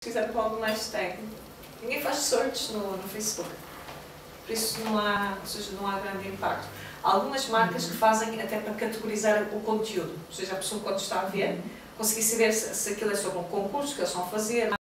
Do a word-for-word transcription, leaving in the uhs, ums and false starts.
Fizeram com alguma hashtag. Ninguém faz search no, no Facebook. Por isso não há, ou seja, não há grande impacto. Há algumas marcas que fazem até para categorizar o conteúdo. Ou seja, a pessoa quando está a ver, conseguir saber se, se aquilo é sobre um concurso que eles vão fazer.